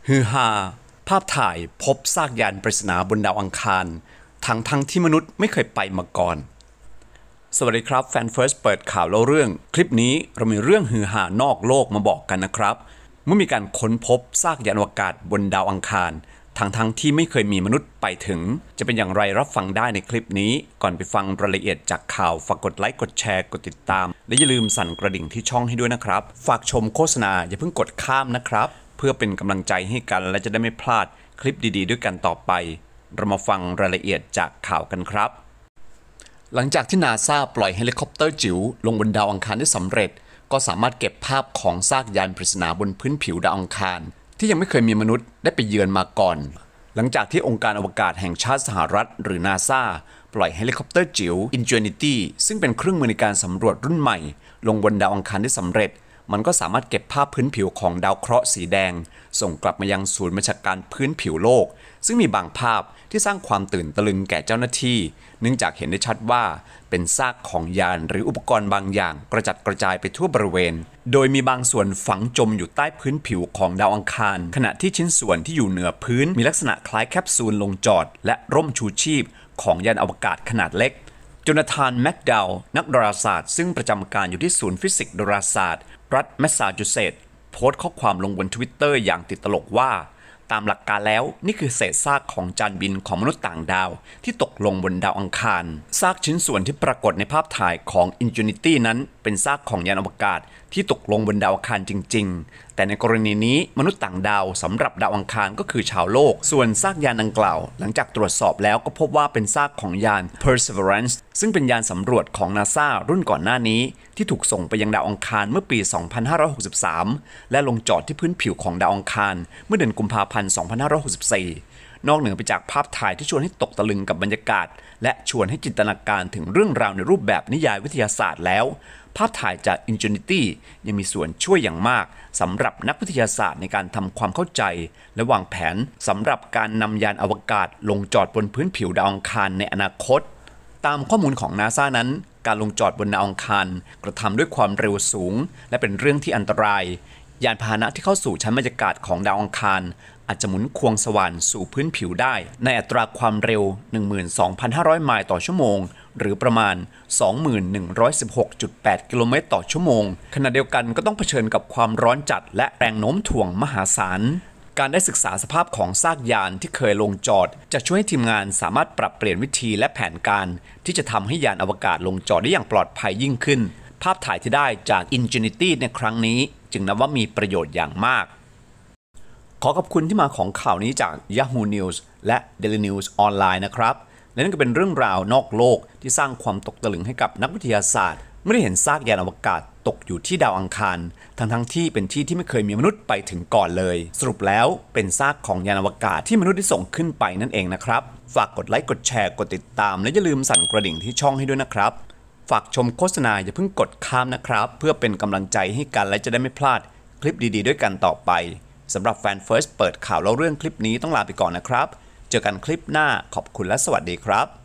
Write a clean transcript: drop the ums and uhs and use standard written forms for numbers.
ฮือฮาภาพถ่ายพบซากยานปริศนาบนดาวอังคารทั้งที่มนุษย์ไม่เคยไปมาก่อนสวัสดีครับแฟนเฟิร์สเปิดข่าวเล่าเรื่องคลิปนี้เรามีเรื่องฮือฮานอกโลกมาบอกกันนะครับเมื่อมีการค้นพบซากยานอวกาศบนดาวอังคารทั้งที่ไม่เคยมีมนุษย์ไปถึงจะเป็นอย่างไรรับฟังได้ในคลิปนี้ก่อนไปฟังรายละเอียดจากข่าวฝากกดไลค์กดแชร์กดติดตามและอย่าลืมสั่นกระดิ่งที่ช่องให้ด้วยนะครับฝากชมโฆษณาอย่าเพิ่งกดข้ามนะครับเพื่อเป็นกำลังใจให้กันและจะได้ไม่พลาดคลิปดีๆด้วยกันต่อไปเรามาฟังรายละเอียดจากข่าวกันครับหลังจากที่นาซาปล่อยเฮลิคอปเตอร์จิ๋วลงบนดาวอังคารได้สำเร็จก็สามารถเก็บภาพของซากยานปริศนาบนพื้นผิวดาวอังคารที่ยังไม่เคยมีมนุษย์ได้ไปเยือนมาก่อนหลังจากที่องค์การอวกาศแห่งชาติสหรัฐหรือนาซาปล่อยเฮลิคอปเตอร์จิ๋ว Ingenuity ซึ่งเป็นเครื่องมือในการสำรวจรุ่นใหม่ลงบนดาวอังคารได้สำเร็จมันก็สามารถเก็บภาพพื้นผิวของดาวเคราะห์สีแดงส่งกลับมายังศูนย์บัญชาการพื้นผิวโลกซึ่งมีบางภาพที่สร้างความตื่นตะลึงแก่เจ้าหน้าที่เนื่องจากเห็นได้ชัดว่าเป็นซากของยานหรืออุปกรณ์บางอย่างกระจัดกระจายไปทั่วบริเวณโดยมีบางส่วนฝังจมอยู่ใต้พื้นผิวของดาวอังคารขณะที่ชิ้นส่วนที่อยู่เหนือพื้นมีลักษณะคล้ายแคปซูลลงจอดและร่มชูชีพของยานอวกาศขนาดเล็กโจนาธานแมคดาวล์นักดาราศาสตร์ซึ่งประจำการอยู่ที่ศูนย์ฟิสิกส์ดาราศาสตร์รัฐแมสซาชูเซตส์โพสต์ข้อความลงบน Twitter อย่างติดตลกว่าตามหลักการแล้วนี่คือเศษซากของจานบินของมนุษย์ต่างดาวที่ตกลงบนดาวอังคารซากชิ้นส่วนที่ปรากฏในภาพถ่ายของ Ingenuity นั้นเป็นซากของยานอวกาศที่ตกลงบนดาวอังคารจริงๆแต่ในกรณีนี้มนุษย์ต่างดาวสำหรับดาวอังคารก็คือชาวโลกส่วนซากยานดังกล่าวหลังจากตรวจสอบแล้วก็พบว่าเป็นซากของยาน Perseverance ซึ่งเป็นยานสำรวจของ NASA รุ่นก่อนหน้านี้ที่ถูกส่งไปยังดาวอังคารเมื่อปี 2563 และลงจอดที่พื้นผิวของดาวอังคารเมื่อเดือนกุมภาพันธ์ 2564 นอกเหนือไปจากภาพถ่ายที่ชวนให้ตกตะลึงกับบรรยากาศและชวนให้จินตนาการถึงเรื่องราวในรูปแบบนิยายวิทยาศาสตร์แล้วภาพถ่ายจาก Ingenuity ยังมีส่วนช่วยอย่างมากสำหรับนักวิทยาศาสตร์ในการทำความเข้าใจและวางแผนสำหรับการนำยานอวกาศลงจอดบนพื้นผิวดาวอังคารในอนาคตตามข้อมูลของ NASA นั้นการลงจอดบนดาวอังคารกระทำด้วยความเร็วสูงและเป็นเรื่องที่อันตรายยานพาหนะที่เข้าสู่ชั้นบรรยากาศของดาวอังคารอาจจะหมุนควงสว่านสู่พื้นผิวได้ในอัตราความเร็ว 12,500 ไมล์ต่อชั่วโมงหรือประมาณ 2116.8 กิโลเมตรต่อชั่วโมงขณะเดียวกันก็ต้องเผชิญกับความร้อนจัดและแรงโน้มถ่วงมหาศาลการได้ศึกษาสภาพของซากยานที่เคยลงจอดจะช่วยให้ทีมงานสามารถปรับเปลี่ยนวิธีและแผนการที่จะทำให้ยานอวกาศลงจอดได้อย่างปลอดภัยยิ่งขึ้นภาพถ่ายที่ได้จาก Ingenuity ในครั้งนี้จึงนับว่ามีประโยชน์อย่างมากขอขอบคุณที่มาของข่าวนี้จาก Yahoo News และ Daily News ออนไลน์นะครับและนั่นก็เป็นเรื่องราวนอกโลกที่สร้างความตกตะลึงให้กับนักวิทยาศาสตร์เมื่อได้เห็นซากยานอวกาศตกอยู่ที่ดาวอังคารทั้งที่เป็นที่ที่ไม่เคยมีมนุษย์ไปถึงก่อนเลยสรุปแล้วเป็นซากของยานอวกาศที่มนุษย์ได้ส่งขึ้นไปนั่นเองนะครับฝากกดไลค์กดแชร์กดติดตามและอย่าลืมสั่นกระดิ่งที่ช่องให้ด้วยนะครับฝากชมโฆษณาอย่าเพิ่งกดข้ามนะครับเพื่อเป็นกำลังใจให้กันและจะได้ไม่พลาดคลิปดีๆด้วยกันต่อไปสำหรับแฟนเฟิร์สเปิดข่าวเล่าเรื่องคลิปนี้ต้องลาไปก่อนนะครับเจอกันคลิปหน้าขอบคุณและสวัสดีครับ